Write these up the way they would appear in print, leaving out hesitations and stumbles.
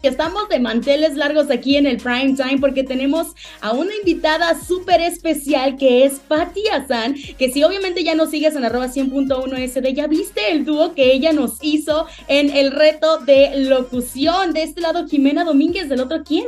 Estamos de manteles largos aquí en el Prime Time porque tenemos a una invitada súper especial que es Patti Hassan, que si obviamente ya nos sigues en @100.1sd, ya viste el dúo que ella nos hizo en el reto de locución. De este lado Jimena Domínguez, del otro ¿quién?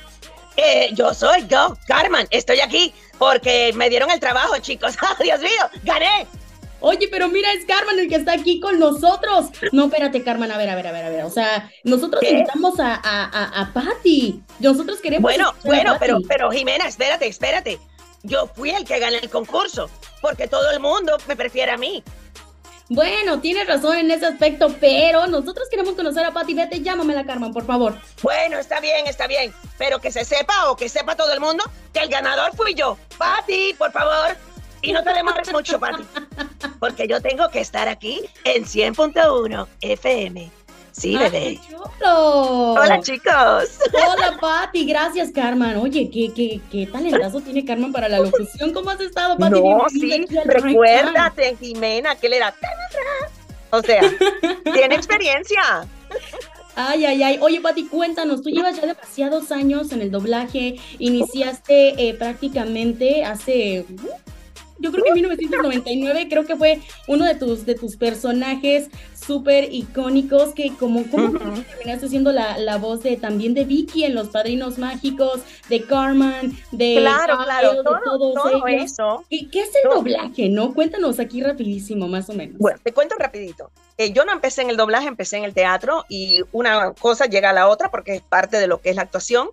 Yo, Carmen, estoy aquí porque me dieron el trabajo, chicos. Dios mío, gané. Oye, pero mira, es Carmen el que está aquí con nosotros. No, espérate, Carmen, a ver. O sea, nosotros invitamos a Patti. Nosotros queremos... Bueno, pero Jimena, espérate. Yo fui el que gané el concurso, porque todo el mundo me prefiere a mí. Bueno, tienes razón en ese aspecto, pero nosotros queremos conocer a Patti. Vete, llámamela, Carmen, por favor. Bueno, está bien, pero que se sepa o que sepa todo el mundo que el ganador fui yo. Patti, por favor. Y no te demores mucho, Patti, porque yo tengo que estar aquí en 100.1 FM. Sí, bebé. ¡Qué chulo! Hola, chicos. Hola, Patti. Gracias, Carmen. Oye, qué talentazo tiene Carmen para la locución. ¿Cómo has estado, Patti? No, sí, recuérdate, Jimena, que él era... O sea, tiene experiencia. Ay. Oye, Patti, cuéntanos, tú llevas ya demasiados años en el doblaje. Iniciaste prácticamente hace... Yo creo que en 1999 creo que fue uno de tus personajes súper icónicos que ¿cómo terminaste siendo la voz también de Vicky en Los Padrinos Mágicos, de Carmen, de Claro, de todos ellos. eso. ¿Qué es el doblaje, no? Cuéntanos aquí rapidísimo, más o menos. Bueno, te cuento rapidito. Yo no empecé en el doblaje, empecé en el teatro y una cosa llega a la otra porque es parte de lo que es la actuación.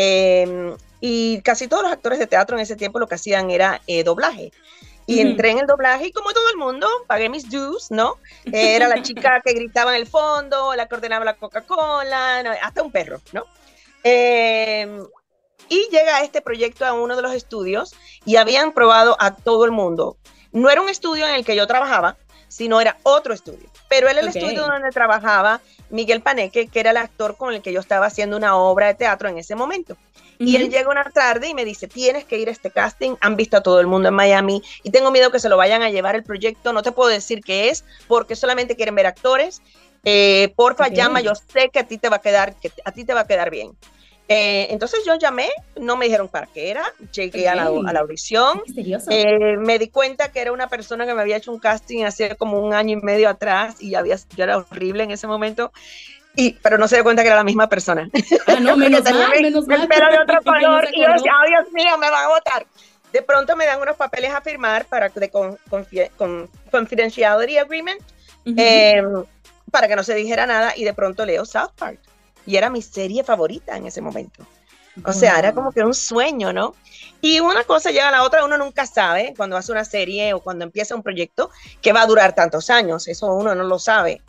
Y casi todos los actores de teatro en ese tiempo lo que hacían era doblaje. Y entré en el doblaje y como todo el mundo, pagué mis dues, ¿no? Era la chica que gritaba en el fondo, la que ordenaba la Coca-Cola, no, hasta un perro, ¿no? Y llega este proyecto a uno de los estudios y habían probado a todo el mundo. No era un estudio en el que yo trabajaba, sino era otro estudio. Pero era el estudio donde trabajaba Miguel Paneque, que era el actor con el que yo estaba haciendo una obra de teatro en ese momento. Y él llega una tarde y me dice, tienes que ir a este casting, han visto a todo el mundo en Miami y tengo miedo que se lo vayan a llevar el proyecto, no te puedo decir qué es, porque solamente quieren ver actores, porfa llama, yo sé que a ti te va a quedar bien. Entonces yo llamé, no me dijeron para qué era, llegué a la audición, me di cuenta que era una persona que me había hecho un casting hace como 1 año y medio atrás y yo era horrible en ese momento. Pero no se dio cuenta que era la misma persona. No, menos mal. El pelo de otro color y yo decía, oh, Dios mío, me van a votar. De pronto me dan unos papeles a firmar con confidentiality agreement, para que no se dijera nada y de pronto leo South Park y era mi serie favorita en ese momento. O sea, era como que un sueño, ¿no? Y una cosa llega a la otra, uno nunca sabe cuando hace una serie o cuando empieza un proyecto que va a durar tantos años, eso uno no lo sabe.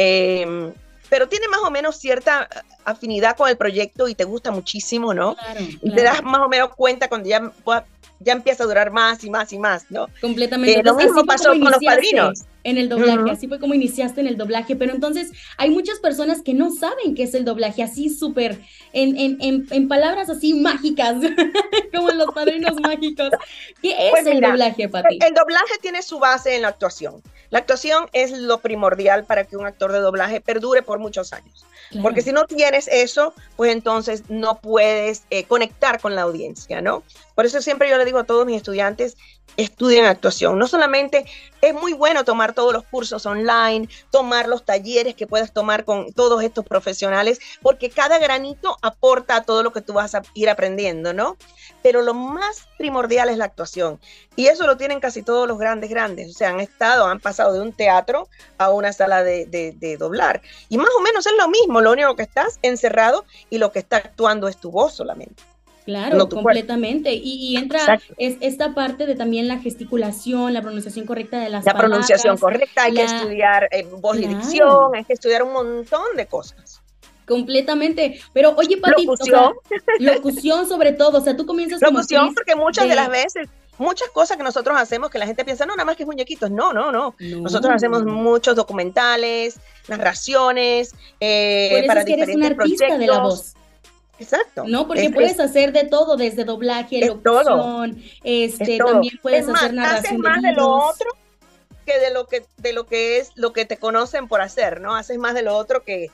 Pero tiene más o menos cierta afinidad con el proyecto y te gusta muchísimo, ¿no? Claro. Y te das más o menos cuenta cuando ya empieza a durar más y más y más, ¿no? Completamente. Lo mismo pasó con Los Padrinos. En el doblaje, así fue como iniciaste en el doblaje, pero entonces hay muchas personas que no saben qué es el doblaje, así súper, en palabras así mágicas, como en Los Padrinos Mágicos. ¿Qué es el doblaje, Patti? El doblaje tiene su base en la actuación. La actuación es lo primordial para que un actor de doblaje perdure por muchos años. Claro. Porque si no tienes eso, pues entonces no puedes conectar con la audiencia, ¿no? Por eso siempre yo le digo a todos mis estudiantes, estudien actuación. No solamente es muy bueno tomar todos los cursos online, tomar los talleres que puedas tomar con todos estos profesionales, porque cada granito aporta a todo lo que tú vas a ir aprendiendo, ¿no? Pero lo más primordial es la actuación. Y eso lo tienen casi todos los grandes. O sea, han pasado de un teatro a una sala de doblar. Y más o menos es lo mismo, lo único que estás encerrado y lo que está actuando es tu voz solamente. Claro, no completamente. Y entra esta parte de también la gesticulación, la pronunciación correcta de las palabras. La pronunciación correcta, hay que estudiar voz y dicción, hay que estudiar un montón de cosas. Completamente. Pero oye, Patti, locución sobre todo, o sea, tú comienzas como locución porque muchas de las veces, muchas cosas que nosotros hacemos que la gente piensa, no, nada más que es muñequitos. No. Nosotros hacemos muchos documentales, narraciones, para diferentes proyectos. De la voz. Exacto. No, porque puedes hacer de todo, desde doblaje, locución, también puedes hacer narración. Haces más de lo otro que de lo que es lo que te conocen por hacer, ¿no? Haces más de lo otro que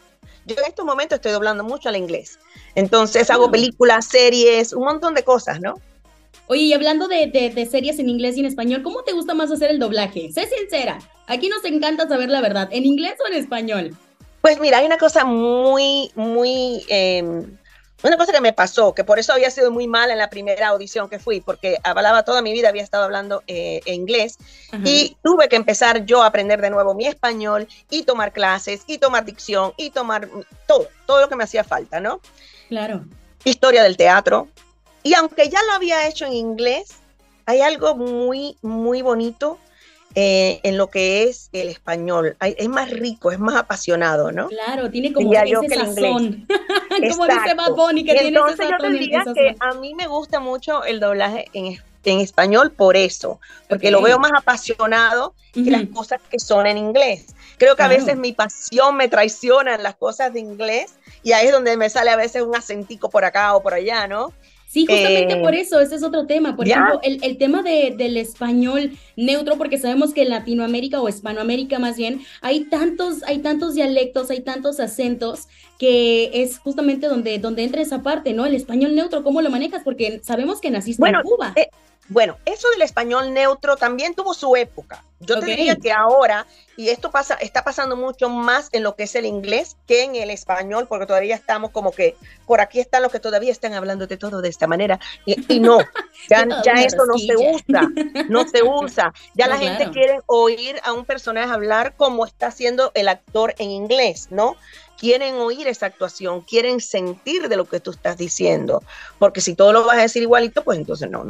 Yo en estos momentos estoy doblando mucho al inglés. Entonces hago películas, series, un montón de cosas, ¿no? Oye, y hablando de series en inglés y en español, ¿cómo te gusta más hacer el doblaje? Sé sincera, aquí nos encanta saber la verdad, ¿en inglés o en español? Pues mira, hay una cosa una cosa que me pasó, que por eso había sido muy mal en la primera audición que fui, porque hablaba toda mi vida, había estado hablando inglés, y tuve que empezar yo a aprender de nuevo mi español y tomar clases y tomar dicción y tomar todo lo que me hacía falta, ¿no? Claro. Historia del teatro. Y aunque ya lo había hecho en inglés, hay algo muy, muy bonito en lo que es el español. Es más rico, es más apasionado, ¿no? Claro, tiene como Diría ese yo que el sazón. inglés. Como dice Bad Bunny, que Y tiene ese entonces yo te sazón. diría que a mí me gusta mucho el doblaje en español por eso, porque lo veo más apasionado que las cosas que son en inglés. Creo que a veces mi pasión me traiciona en las cosas de inglés y ahí es donde me sale a veces un acentico por acá o por allá, ¿no? Sí, justamente por eso, ese es otro tema. Por ejemplo, el tema del español neutro, porque sabemos que en Latinoamérica o Hispanoamérica más bien, hay tantos dialectos, hay tantos acentos, que es justamente donde entra esa parte, ¿no? El español neutro, ¿cómo lo manejas? Porque sabemos que naciste en Cuba. Bueno, eso del español neutro también tuvo su época. Yo te diría que ahora, y esto está pasando mucho más en lo que es el inglés que en el español, porque todavía estamos como que por aquí están los que todavía están hablando de todo de esta manera, y no, ya eso no se usa, no se usa. Ya la gente quiere oír a un personaje hablar como está haciendo el actor en inglés, ¿no? Quieren oír esa actuación, quieren sentir de lo que tú estás diciendo, porque si todo lo vas a decir igualito, pues entonces no,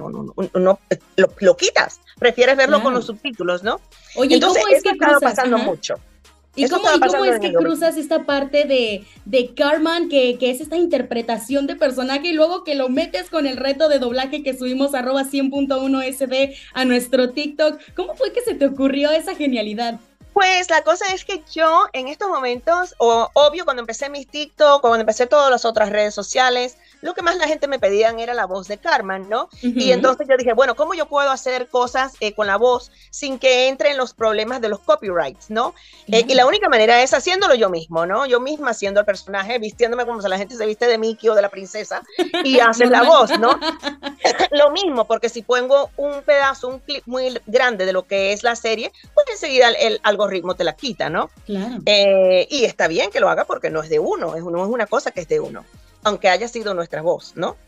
lo quitas, prefieres verlo con los subtítulos, ¿no? Oye, entonces ¿cómo es que está pasando mucho. ¿Y cómo es que cruzas esta parte de Cartman, que es esta interpretación de personaje, y luego que lo metes con el reto de doblaje que subimos @100.1sd a nuestro TikTok? ¿Cómo fue que se te ocurrió esa genialidad? Pues la cosa es que yo en estos momentos, obvio, cuando empecé mis TikTok, cuando empecé todas las otras redes sociales, lo que más la gente me pedían era la voz de Cartman, ¿no? Y entonces yo dije, bueno, ¿cómo yo puedo hacer cosas con la voz sin que entren los problemas de los copyrights, ¿no? Y la única manera es haciéndolo yo mismo, ¿no? Yo misma haciendo el personaje, vistiéndome como si la gente se viste de Mickey o de la princesa y hacer la voz, ¿no? Lo mismo, porque si pongo un clip muy grande de lo que es la serie, pues enseguida el algoritmo te la quita, ¿no? Claro. Y está bien que lo haga porque no es de uno, es una cosa que es de uno, aunque haya sido nuestra voz, ¿no?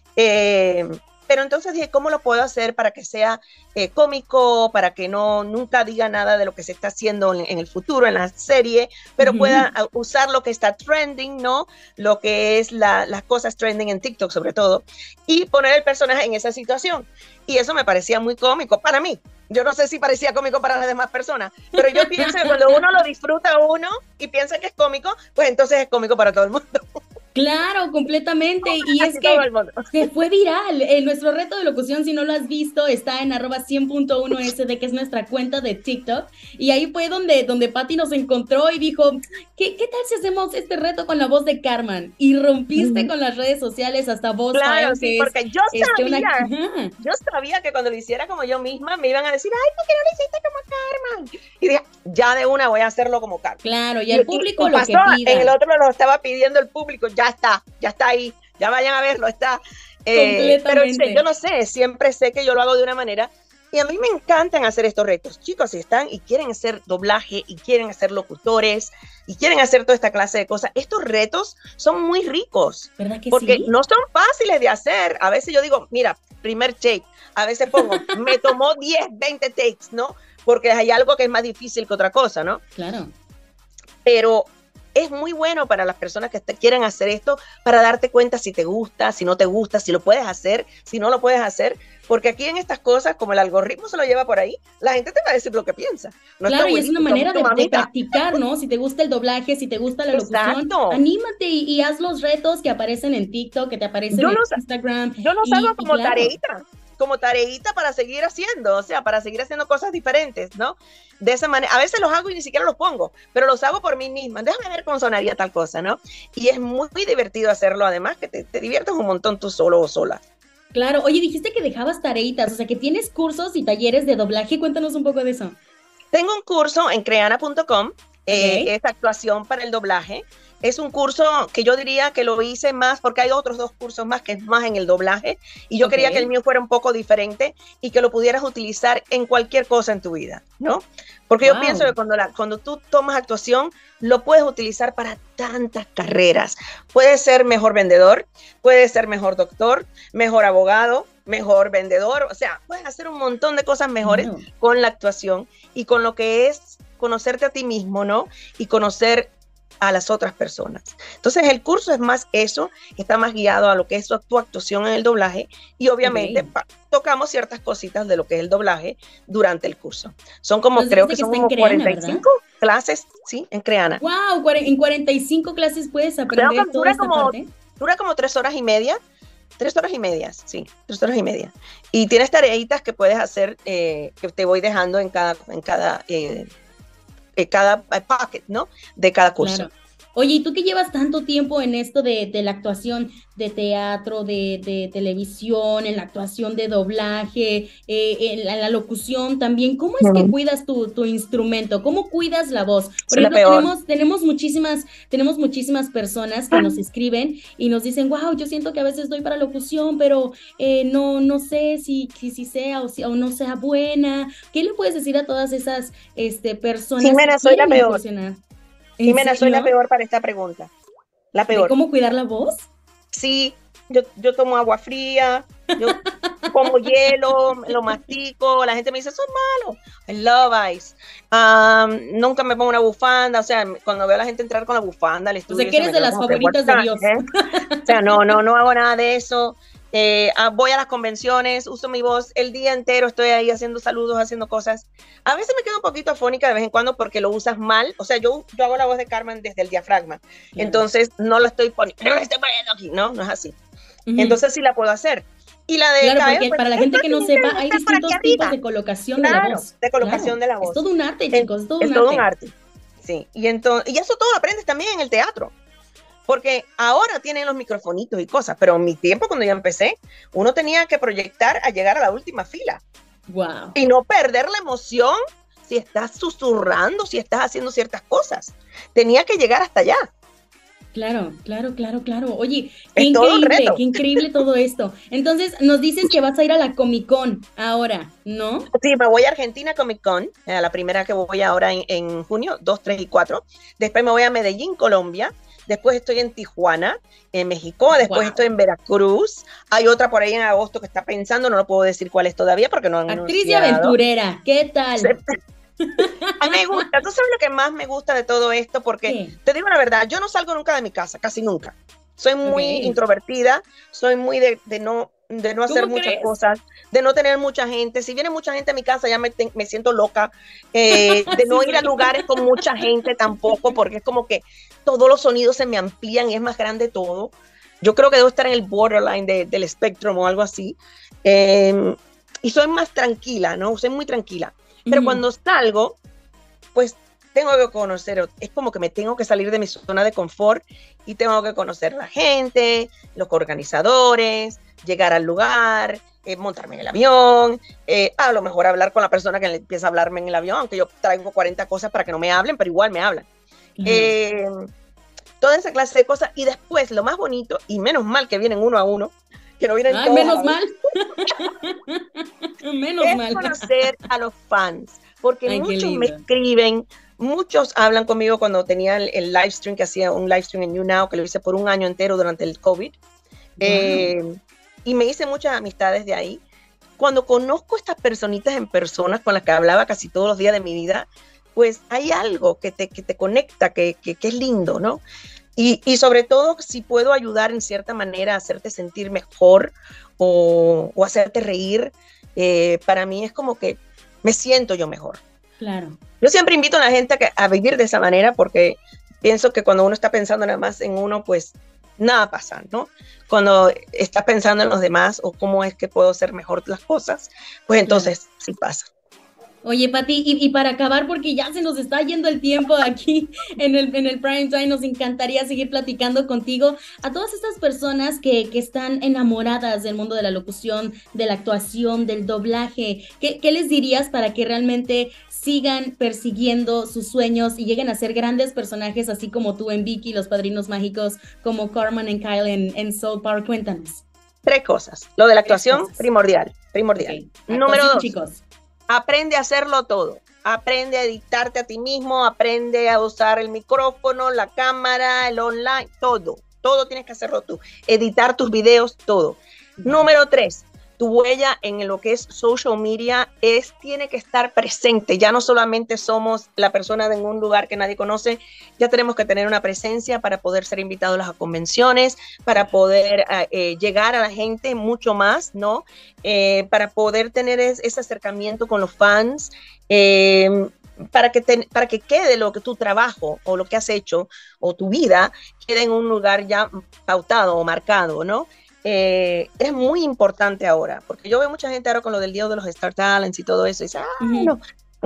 Pero entonces dije, ¿cómo lo puedo hacer para que sea cómico, para que nunca diga nada de lo que se está haciendo en el futuro, en la serie, pero pueda usar lo que está trending, ¿no? Lo que es las cosas trending en TikTok sobre todo, y poner el personaje en esa situación. Y eso me parecía muy cómico para mí. Yo no sé si parecía cómico para las demás personas, pero yo pienso que cuando uno lo disfruta uno y piensa que es cómico, pues entonces es cómico para todo el mundo. Claro, completamente. Y es que se fue viral. Nuestro reto de locución, si no lo has visto, está en @100.1sd, que es nuestra cuenta de TikTok. Y ahí fue donde Pati nos encontró y dijo, ¿qué tal si hacemos este reto con la voz de Cartman? Y rompiste con las redes sociales hasta vos. Claro, sí, porque yo sabía que cuando lo hiciera como yo misma me iban a decir, ay, ¿por qué no lo hiciste como Cartman? Y dije, ya de una voy a hacerlo como Cartman. Claro, y el público lo pasó, que pida. En el otro lo estaba pidiendo el público, ya está ahí, ya vayan a verlo, está. Pero yo no sé, siempre sé que yo lo hago de una manera y a mí me encantan hacer estos retos. Chicos, si están y quieren hacer doblaje y quieren hacer locutores y quieren hacer toda esta clase de cosas, estos retos son muy ricos. ¿Verdad que porque sí? no son fáciles de hacer. A veces yo digo, mira, primer take, a veces pongo, me tomó 10, 20 takes, ¿no? Porque hay algo que es más difícil que otra cosa, ¿no? Claro. Pero es muy bueno para las personas que quieren hacer esto, para darte cuenta si te gusta, si no te gusta, si lo puedes hacer, si no lo puedes hacer, porque aquí en estas cosas, como el algoritmo se lo lleva por ahí, la gente te va a decir lo que piensa. No, claro, y es una manera de practicar, ¿no? Si te gusta el doblaje, si te gusta la locución, anímate y haz los retos que aparecen en TikTok, que te aparecen en Instagram. Yo los hago como tareita para seguir haciendo, o sea, para seguir haciendo cosas diferentes, ¿no? De esa manera, a veces los hago y ni siquiera los pongo, pero los hago por mí misma. Déjame ver cómo sonaría tal cosa, ¿no? Y es muy divertido hacerlo, además que te diviertes un montón tú solo o sola. Claro, oye, dijiste que dejabas tareitas, o sea, que tienes cursos y talleres de doblaje, cuéntanos un poco de eso. Tengo un curso en creana.com, es actuación para el doblaje. Es un curso que yo diría que lo hice más porque hay otros 2 cursos más que es más en el doblaje y yo quería que el mío fuera un poco diferente y que lo pudieras utilizar en cualquier cosa en tu vida, ¿no? Porque yo pienso que cuando tú tomas actuación, lo puedes utilizar para tantas carreras. Puedes ser mejor vendedor, puedes ser mejor doctor, mejor abogado, mejor vendedor. O sea, puedes hacer un montón de cosas mejores con la actuación y con lo que es conocerte a ti mismo, ¿no? Y conocer a las otras personas. Entonces el curso es más eso, está más guiado a lo que es tu actuación en el doblaje y obviamente tocamos ciertas cositas de lo que es el doblaje durante el curso. Son como, entonces, creo que son como Creana, 45 ¿verdad? Clases, sí, en Creana. Wow, en 45 clases puedes aprender toda esta parte. Dura como 3 horas y media. 3 horas y media, sí, 3 horas y media. Y tienes tareitas que puedes hacer, que te voy dejando en cada pocket, ¿no? De cada curso. Claro. Oye, ¿y tú que llevas tanto tiempo en esto de la actuación de teatro, de televisión, en la actuación de doblaje, en la locución también? ¿Cómo es que cuidas tu instrumento? ¿Cómo cuidas la voz? Por ejemplo, tenemos muchísimas personas que nos escriben y nos dicen, wow, yo siento que a veces doy para locución, pero no sé si sea o no sea buena. ¿Qué le puedes decir a todas esas personas? Jimena, soy la peor. Jimena, soy la peor para esta pregunta. La peor. ¿De cómo cuidar la voz? Sí, yo tomo agua fría, yo como hielo, lo mastico, la gente me dice, eso es malo. I love ice. Nunca me pongo una bufanda, o sea, cuando veo a la gente entrar con la bufanda al estudio. O sea, que eres de las favoritas de Dios. O sea, no hago nada de eso. Voy a las convenciones, uso mi voz el día entero, estoy ahí haciendo saludos, haciendo cosas. A veces me quedo un poquito afónica de vez en cuando porque lo usas mal. O sea, yo hago la voz de Carmen desde el diafragma. Entonces no lo estoy poniendo aquí. No es así. Entonces sí la puedo hacer. Y la de claro, caer, porque pues, para la gente que no sepa, hay distintos tipos de colocación de la voz. De colocación de la voz. Es todo un arte, chicos, es todo un arte. Sí, y eso todo lo aprendes también en el teatro. Porque ahora tienen los microfonitos y cosas, pero en mi tiempo, cuando yo empecé, uno tenía que proyectar a llegar a la última fila. Wow. Y no perder la emoción si estás susurrando, si estás haciendo ciertas cosas. Tenía que llegar hasta allá. Claro. Oye, qué increíble todo esto. Entonces, nos dices que vas a ir a la Comic Con ahora, ¿no? Sí, me voy a Argentina Comic Con, la primera que voy ahora en junio, 2, 3 y 4. Después me voy a Medellín, Colombia. Después estoy en Tijuana, en México. Después estoy en Veracruz. Hay otra por ahí en agosto que está pensando, no lo puedo decir cuál es todavía porque no han anunciado. Actriz y aventurera, ¿qué tal? A mí me gusta. ¿Tú sabes lo que más me gusta de todo esto? Porque te digo la verdad, yo no salgo nunca de mi casa, casi nunca. Soy muy introvertida, soy muy de no hacer muchas cosas, de no tener mucha gente. Si viene mucha gente a mi casa ya me siento loca, de no ir a lugares con mucha gente tampoco, porque es como que todos los sonidos se me amplían y es más grande todo. Yo creo que debo estar en el borderline del spectrum o algo así. Y soy más tranquila, ¿no? Soy muy tranquila. Pero cuando salgo, pues tengo que conocer, es como que me tengo que salir de mi zona de confort y tengo que conocer la gente, los organizadores, llegar al lugar, montarme en el avión, a lo mejor hablar con la persona que empieza a hablarme en el avión, aunque yo traigo 40 cosas para que no me hablen, pero igual me hablan. Toda esa clase de cosas. Y después, lo más bonito, y menos mal que vienen uno a uno, que no vienen todos. Menos mal. Es conocer a los fans, porque muchos me escriben, muchos hablan conmigo cuando tenía el live stream, que hacía un live stream en YouNow, que lo hice por un año entero durante el COVID. Y me hice muchas amistades de ahí. Cuando conozco a estas personitas en persona con las que hablaba casi todos los días de mi vida, pues hay algo que te conecta, que es lindo, ¿no? Y sobre todo, si puedo ayudar en cierta manera a hacerte sentir mejor o hacerte reír, para mí es como que me siento yo mejor. Claro. Yo siempre invito a la gente a vivir de esa manera porque pienso que cuando uno está pensando nada más en uno, pues nada pasa, ¿no? Cuando estás pensando en los demás o cómo es que puedo hacer mejor las cosas, pues entonces sí pasa. Oye, Pati, y para acabar, porque ya se nos está yendo el tiempo aquí en el Prime Time, nos encantaría seguir platicando contigo. A todas estas personas que están enamoradas del mundo de la locución, de la actuación, del doblaje, ¿qué les dirías para que realmente sigan persiguiendo sus sueños y lleguen a ser grandes personajes, así como tú en Vicky, Los Padrinos Mágicos, como Carmen y Kyle en South Park? Cuéntanos. 3 cosas. Lo de la actuación, primordial. Okay. Número 2, chicos. Aprende a hacerlo todo. Aprende a editarte a ti mismo, aprende a usar el micrófono, la cámara, el online, todo. Todo tienes que hacerlo tú. Editar tus videos, todo. Número 3, tu huella en lo que es social media tiene que estar presente. Ya no solamente somos la persona en un lugar que nadie conoce, ya tenemos que tener una presencia para poder ser invitados a las convenciones, para poder llegar a la gente mucho más, ¿no? Para poder tener ese acercamiento con los fans, para que quede lo que tu trabajo o lo que has hecho o tu vida quede en un lugar ya pautado o marcado, ¿no? Es muy importante ahora, porque yo veo mucha gente ahora con lo del día de los Star Talents y todo eso, y dice, no,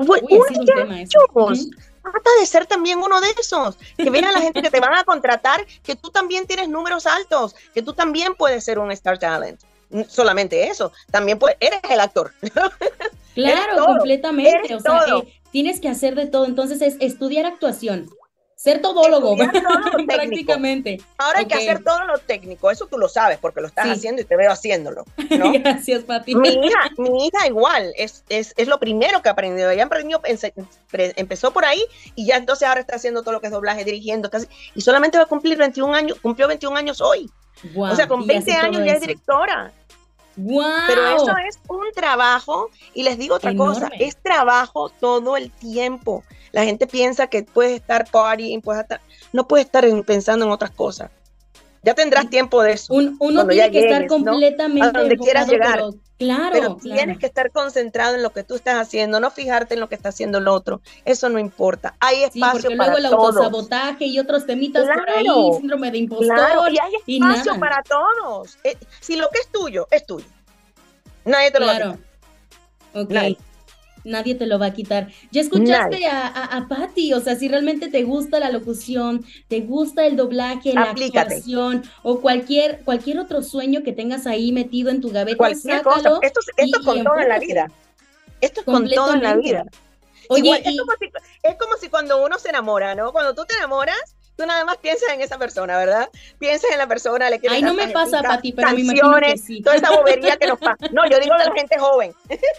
trata de ser también uno de esos, que vean a la gente que te van a contratar, que tú también tienes números altos, que tú también puedes ser un Star Talent. Solamente eso, también eres el actor. Claro, completamente, o sea, tienes que hacer de todo, entonces es estudiar actuación. Ser todólogo, prácticamente. Ahora hay que hacer todo lo técnico, eso tú lo sabes porque lo estás haciendo y te veo haciéndolo, ¿no? Gracias, Pati. Mi hija igual, es lo primero que aprendió. Ella empezó por ahí y ya entonces ahora está haciendo todo lo que es doblaje, dirigiendo, casi, y solamente va a cumplir 21 años, cumplió 21 años hoy. Wow, o sea, con 20 años ya es directora. Wow. Pero eso es un trabajo, y les digo otra cosa, es trabajo todo el tiempo. La gente piensa que puedes estar partying, no puedes estar pensando en otras cosas. Ya tendrás tiempo de eso. Uno tiene que estar completamente, ¿no? A donde quieras llegar. Pero tienes que estar concentrado en lo que tú estás haciendo, no fijarte en lo que está haciendo el otro. Eso no importa. Hay espacio para todos. Luego el autosabotaje y otros temitas por ahí, síndrome de impostor. Y hay espacio para todos. Si lo que es tuyo, es tuyo. Nadie te lo va a quitar. Ok. Nadie te lo va a quitar. Ya escuchaste a Pati, o sea, si realmente te gusta la locución, te gusta el doblaje, la actuación o cualquier otro sueño que tengas ahí metido en tu gaveta, cualquier cosa. Esto es con todo en la vida. Esto es con todo en la vida. Oye, igual, es como si cuando uno se enamora, ¿no? Cuando tú te enamoras, tú nada más piensas en esa persona, ¿verdad? Piensas en la persona, le quieres dar no me pasa, Pati, pero me imagino que sí. Toda esa bobería que nos pasa. No, yo digo de la gente joven.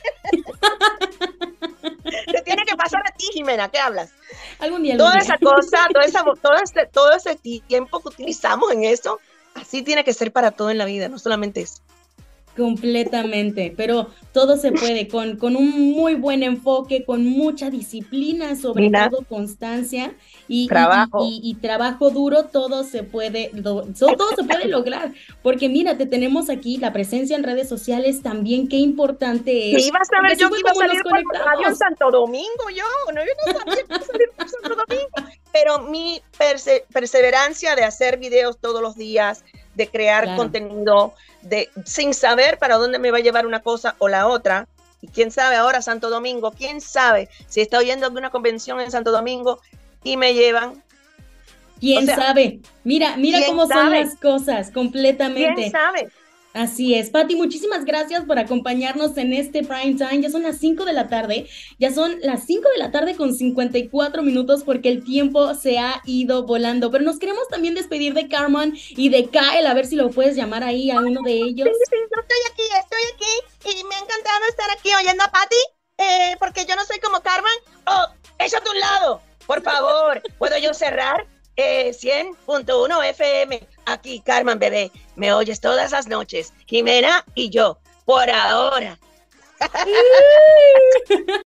Te tiene que pasar a ti, Jimena, ¿qué hablas? Algún día. Toda esa cosa, todo ese tiempo que utilizamos en eso, así tiene que ser para todo en la vida, no solamente eso. Completamente, pero todo se puede con un muy buen enfoque, con mucha disciplina, sobre todo constancia y trabajo duro, todo se puede lograr, porque mira, te tenemos aquí la presencia en redes sociales también, qué importante es. Y vas a ver, yo que iba a salir por la radio en Santo Domingo, yo no sabía que iba a salir por Santo Domingo, pero mi perseverancia de hacer videos todos los días, de crear contenido, sin saber para dónde me va a llevar una cosa o la otra, y quién sabe ahora Santo Domingo, quién sabe si está oyendo de una convención en Santo Domingo y me llevan. ¿Quién sabe? Mira cómo son las cosas, completamente. ¿Quién sabe? Así es, Pati, muchísimas gracias por acompañarnos en este prime time. Ya son las 5 de la tarde, con 54 minutos porque el tiempo se ha ido volando, pero nos queremos también despedir de Carmen y de Kyle, a ver si lo puedes llamar ahí a uno de ellos. Sí, yo estoy aquí y me ha encantado estar aquí oyendo a Pati, porque yo no soy como Carmen. Échate a un lado, por favor, ¿puedo yo cerrar? 100.1 FM, aquí Carmen bebé, me oyes todas las noches, Jimena y yo, por ahora.